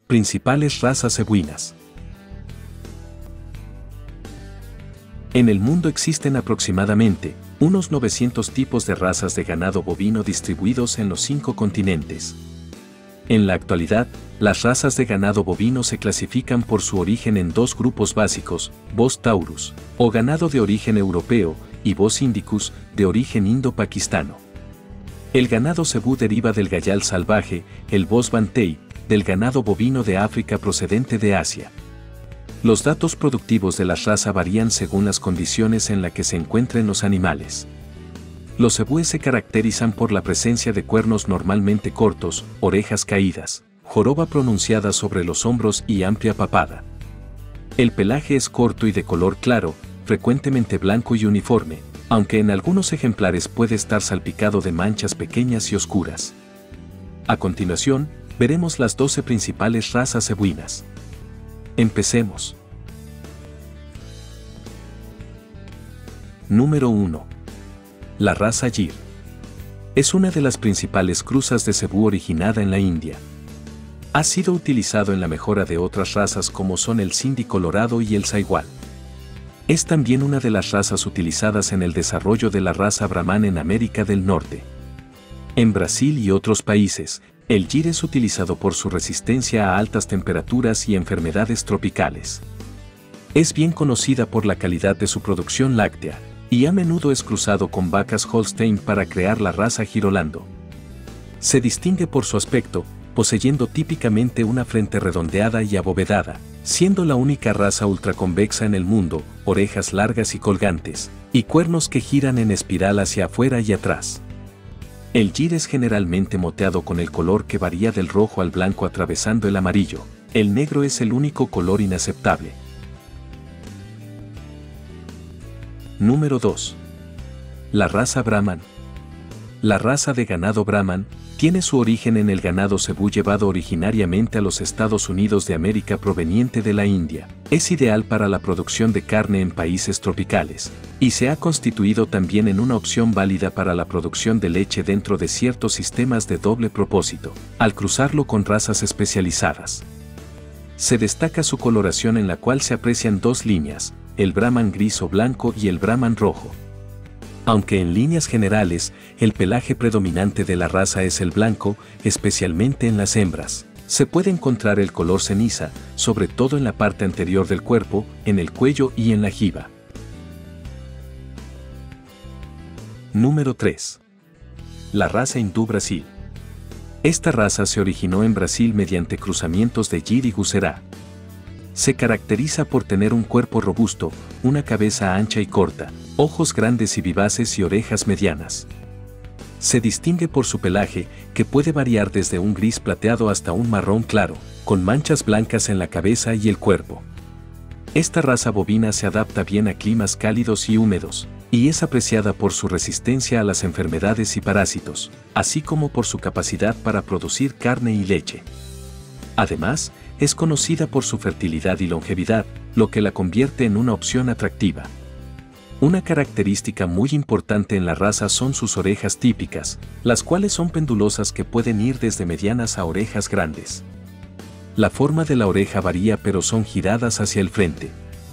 Principales razas cebuinas. En el mundo existen aproximadamente unos 900 tipos de razas de ganado bovino distribuidos en los 5 continentes. En la actualidad, las razas de ganado bovino se clasifican por su origen en 2 grupos básicos: Bos taurus, o ganado de origen europeo, y Bos indicus, de origen indo-paquistano. El ganado cebú deriva del gayal salvaje, el Bos bantay, del ganado bovino de África procedente de Asia. Los datos productivos de la raza varían según las condiciones en las que se encuentren los animales. Los cebúes se caracterizan por la presencia de cuernos normalmente cortos, orejas caídas, joroba pronunciada sobre los hombros y amplia papada. El pelaje es corto y de color claro, frecuentemente blanco y uniforme, aunque en algunos ejemplares puede estar salpicado de manchas pequeñas y oscuras. A continuación, veremos las 12 principales razas cebuinas. Empecemos. Número 1. La raza Gir. Es una de las principales cruzas de cebú originada en la India. Ha sido utilizado en la mejora de otras razas como son el Sindhi colorado y el Sahiwal. Es también una de las razas utilizadas en el desarrollo de la raza Brahman en América del Norte. En Brasil y otros países, el Gir es utilizado por su resistencia a altas temperaturas y enfermedades tropicales. Es bien conocida por la calidad de su producción láctea, y a menudo es cruzado con vacas Holstein para crear la raza Girolando. Se distingue por su aspecto, poseyendo típicamente una frente redondeada y abovedada, siendo la única raza ultraconvexa en el mundo, orejas largas y colgantes, y cuernos que giran en espiral hacia afuera y atrás. El Gir es generalmente moteado con el color que varía del rojo al blanco atravesando el amarillo. El negro es el único color inaceptable. Número 2. La raza Brahman. La raza de ganado Brahman tiene su origen en el ganado cebú llevado originariamente a los Estados Unidos de América proveniente de la India. Es ideal para la producción de carne en países tropicales, y se ha constituido también en una opción válida para la producción de leche dentro de ciertos sistemas de doble propósito, al cruzarlo con razas especializadas. Se destaca su coloración en la cual se aprecian 2 líneas, el Brahman gris o blanco y el Brahman rojo. Aunque en líneas generales, el pelaje predominante de la raza es el blanco, especialmente en las hembras, se puede encontrar el color ceniza, sobre todo en la parte anterior del cuerpo, en el cuello y en la jiba. Número 3. La raza hindú Brasil. Esta raza se originó en Brasil mediante cruzamientos de Gir y Guserá. Se caracteriza por tener un cuerpo robusto, una cabeza ancha y corta, ojos grandes y vivaces y orejas medianas. Se distingue por su pelaje, que puede variar desde un gris plateado hasta un marrón claro, con manchas blancas en la cabeza y el cuerpo. Esta raza bovina se adapta bien a climas cálidos y húmedos, y es apreciada por su resistencia a las enfermedades y parásitos, así como por su capacidad para producir carne y leche. Además, es conocida por su fertilidad y longevidad, lo que la convierte en una opción atractiva. Una característica muy importante en la raza son sus orejas típicas, las cuales son pendulosas que pueden ir desde medianas a orejas grandes. La forma de la oreja varía pero son giradas hacia el frente.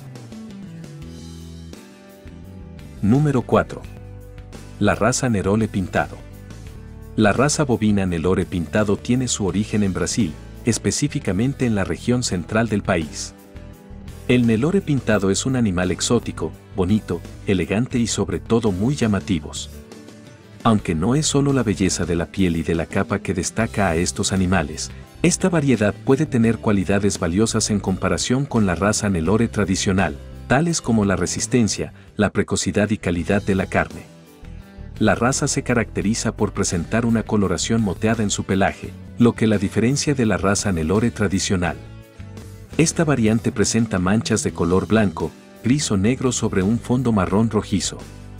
Número 4. La raza Nelore pintado. La raza bovina Nelore pintado tiene su origen en Brasil, específicamente en la región central del país. El Nelore pintado es un animal exótico, bonito, elegante y sobre todo muy llamativos. Aunque no es solo la belleza de la piel y de la capa que destaca a estos animales, esta variedad puede tener cualidades valiosas en comparación con la raza Nelore tradicional, tales como la resistencia, la precocidad y calidad de la carne. La raza se caracteriza por presentar una coloración moteada en su pelaje, lo que la diferencia de la raza Nelore tradicional. Esta variante presenta manchas de color blanco, gris o negro sobre un fondo marrón rojizo.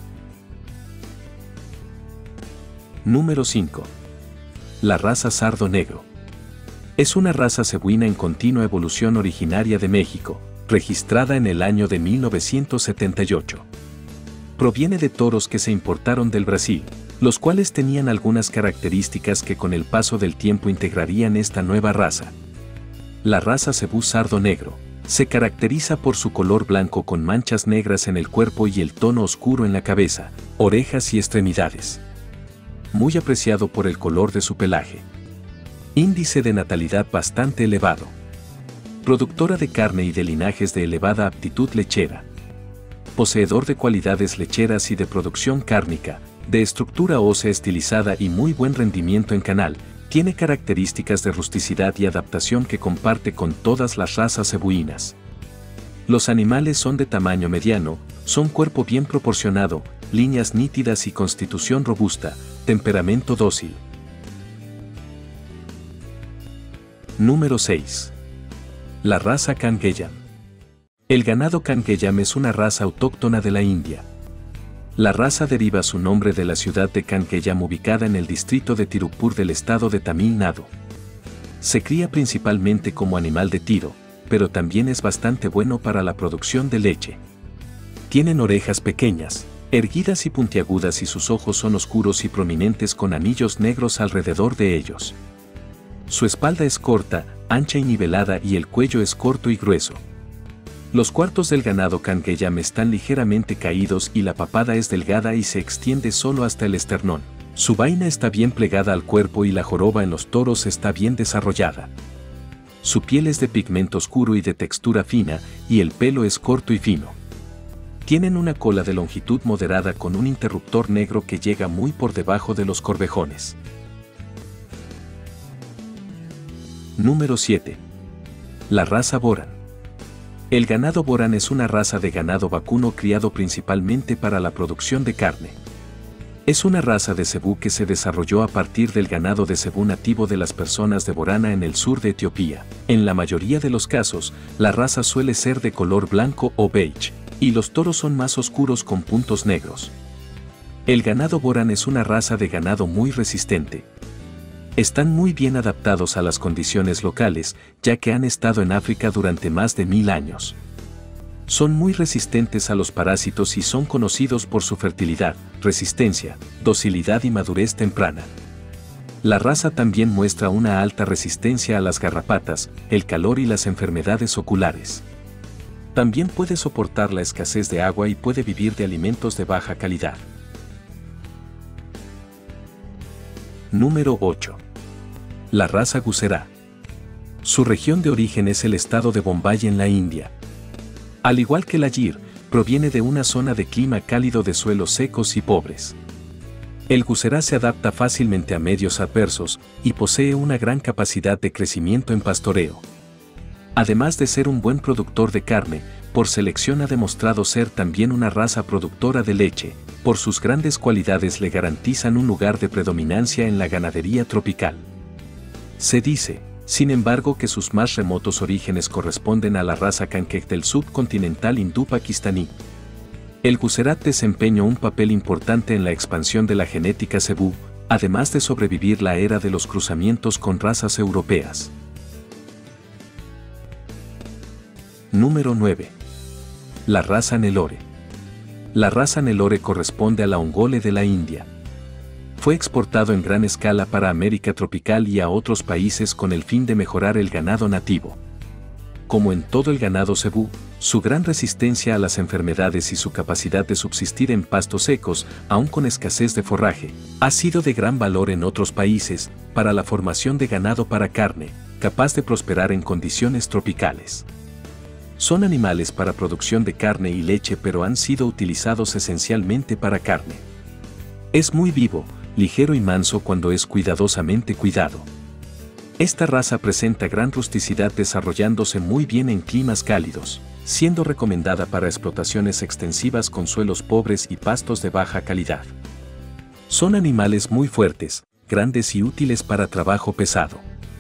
Número 5. La raza Sardo Negro. Es una raza cebuina en continua evolución originaria de México, registrada en el año de 1978. Proviene de toros que se importaron del Brasil, los cuales tenían algunas características que con el paso del tiempo integrarían esta nueva raza. La raza cebú sardo negro se caracteriza por su color blanco con manchas negras en el cuerpo y el tono oscuro en la cabeza, orejas y extremidades. Muy apreciado por el color de su pelaje. Índice de natalidad bastante elevado. Productora de carne y de linajes de elevada aptitud lechera. Poseedor de cualidades lecheras y de producción cárnica, de estructura ósea estilizada y muy buen rendimiento en canal, tiene características de rusticidad y adaptación que comparte con todas las razas cebuinas. Los animales son de tamaño mediano, son cuerpo bien proporcionado, líneas nítidas y constitución robusta, temperamento dócil. Número 6. La raza Kangeyan. El ganado Kangeyan es una raza autóctona de la India. La raza deriva su nombre de la ciudad de Kangeyan ubicada en el distrito de Tirupur del estado de Tamil Nadu. Se cría principalmente como animal de tiro, pero también es bastante bueno para la producción de leche. Tienen orejas pequeñas, erguidas y puntiagudas y sus ojos son oscuros y prominentes con anillos negros alrededor de ellos. Su espalda es corta, ancha y nivelada y el cuello es corto y grueso. Los cuartos del ganado Kangeyan están ligeramente caídos y la papada es delgada y se extiende solo hasta el esternón. Su vaina está bien plegada al cuerpo y la joroba en los toros está bien desarrollada. Su piel es de pigmento oscuro y de textura fina, y el pelo es corto y fino. Tienen una cola de longitud moderada con un interruptor negro que llega muy por debajo de los corvejones. Número 7. La raza Boran. El ganado Boran es una raza de ganado vacuno criado principalmente para la producción de carne. Es una raza de cebú que se desarrolló a partir del ganado de cebú nativo de las personas de Borana en el sur de Etiopía. En la mayoría de los casos, la raza suele ser de color blanco o beige, y los toros son más oscuros con puntos negros. El ganado Boran es una raza de ganado muy resistente. Están muy bien adaptados a las condiciones locales, ya que han estado en África durante más de 1000 años. Son muy resistentes a los parásitos y son conocidos por su fertilidad, resistencia, docilidad y madurez temprana. La raza también muestra una alta resistencia a las garrapatas, el calor y las enfermedades oculares. También puede soportar la escasez de agua y puede vivir de alimentos de baja calidad. Número 8. La raza Guserá. Su región de origen es el estado de Bombay en la India. Al igual que la Gir, proviene de una zona de clima cálido de suelos secos y pobres. El Guserá se adapta fácilmente a medios adversos y posee una gran capacidad de crecimiento en pastoreo. Además de ser un buen productor de carne, por selección ha demostrado ser también una raza productora de leche. Por sus grandes cualidades le garantizan un lugar de predominancia en la ganadería tropical. Se dice, sin embargo, que sus más remotos orígenes corresponden a la raza Kankej del subcontinental hindú-pakistaní. El Guserat desempeñó un papel importante en la expansión de la genética cebú, además de sobrevivir la era de los cruzamientos con razas europeas. Número 9. La raza Nelore. La raza Nelore corresponde a la Ongole de la India. Fue exportado en gran escala para América tropical y a otros países con el fin de mejorar el ganado nativo. Como en todo el ganado cebú, su gran resistencia a las enfermedades y su capacidad de subsistir en pastos secos, aun con escasez de forraje, ha sido de gran valor en otros países para la formación de ganado para carne, capaz de prosperar en condiciones tropicales. Son animales para producción de carne y leche, pero han sido utilizados esencialmente para carne. Es muy vivo, ligero y manso cuando es cuidadosamente cuidado. Esta raza presenta gran rusticidad desarrollándose muy bien en climas cálidos, siendo recomendada para explotaciones extensivas con suelos pobres y pastos de baja calidad. Son animales muy fuertes, grandes y útiles para trabajo pesado.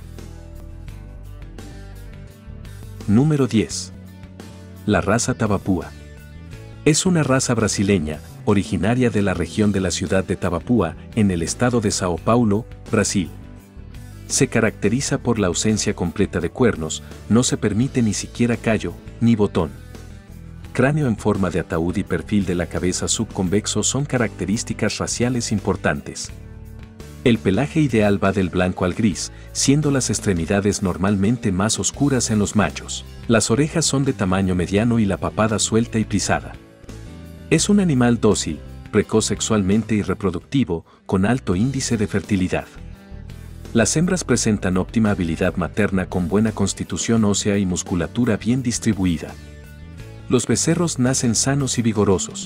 Número 10. La raza Tavapua. Es una raza brasileña, originaria de la región de la ciudad de Tavapua, en el estado de Sao Paulo, Brasil. Se caracteriza por la ausencia completa de cuernos, no se permite ni siquiera callo, ni botón. Cráneo en forma de ataúd y perfil de la cabeza subconvexo son características raciales importantes. El pelaje ideal va del blanco al gris, siendo las extremidades normalmente más oscuras en los machos. Las orejas son de tamaño mediano y la papada suelta y pisada. Es un animal dócil, precoz sexualmente y reproductivo, con alto índice de fertilidad. Las hembras presentan óptima habilidad materna con buena constitución ósea y musculatura bien distribuida. Los becerros nacen sanos y vigorosos.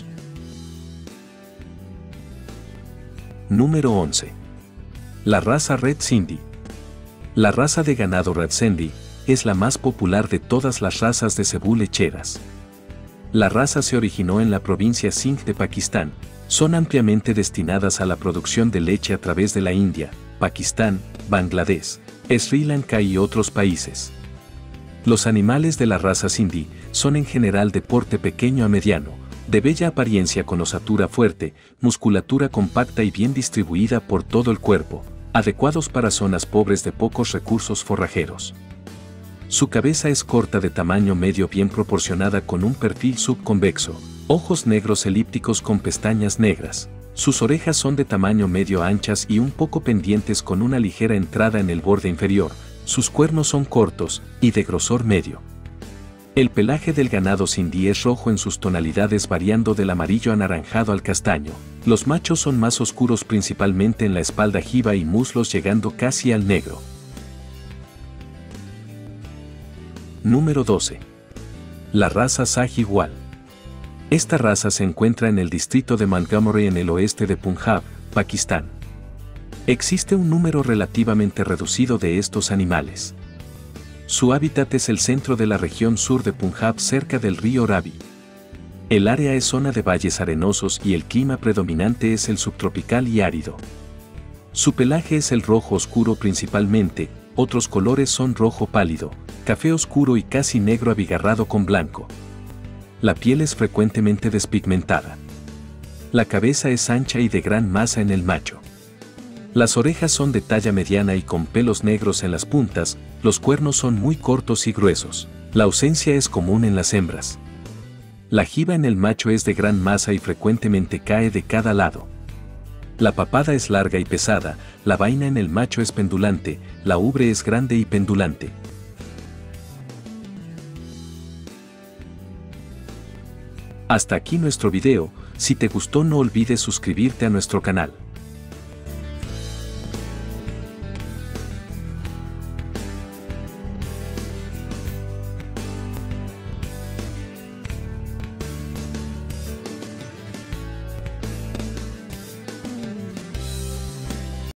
Número 11. La raza Red Sindhi. La raza de ganado Red Sindhi es la más popular de todas las razas de cebú lecheras. La raza se originó en la provincia Sindh de Pakistán. Son ampliamente destinadas a la producción de leche a través de la India, Pakistán, Bangladesh, Sri Lanka y otros países. Los animales de la raza Sindhi son en general de porte pequeño a mediano, de bella apariencia con osatura fuerte, musculatura compacta y bien distribuida por todo el cuerpo, adecuados para zonas pobres de pocos recursos forrajeros. Su cabeza es corta de tamaño medio bien proporcionada con un perfil subconvexo, ojos negros elípticos con pestañas negras. Sus orejas son de tamaño medio anchas y un poco pendientes con una ligera entrada en el borde inferior. Sus cuernos son cortos y de grosor medio. El pelaje del ganado sindhi es rojo en sus tonalidades variando del amarillo anaranjado al castaño. Los machos son más oscuros principalmente en la espalda jiba y muslos llegando casi al negro. Número 12. La raza Sahiwal. Esta raza se encuentra en el distrito de Montgomery en el oeste de Punjab, Pakistán. Existe un número relativamente reducido de estos animales. Su hábitat es el centro de la región sur de Punjab cerca del río Ravi. El área es zona de valles arenosos y el clima predominante es el subtropical y árido. Su pelaje es el rojo oscuro principalmente, otros colores son rojo pálido, café oscuro y casi negro abigarrado con blanco. La piel es frecuentemente despigmentada. La cabeza es ancha y de gran masa en el macho. Las orejas son de talla mediana y con pelos negros en las puntas, los cuernos son muy cortos y gruesos. La ausencia es común en las hembras. La jiba en el macho es de gran masa y frecuentemente cae de cada lado. La papada es larga y pesada, la vaina en el macho es pendulante, la ubre es grande y pendulante. Hasta aquí nuestro video. Si te gustó no olvides suscribirte a nuestro canal.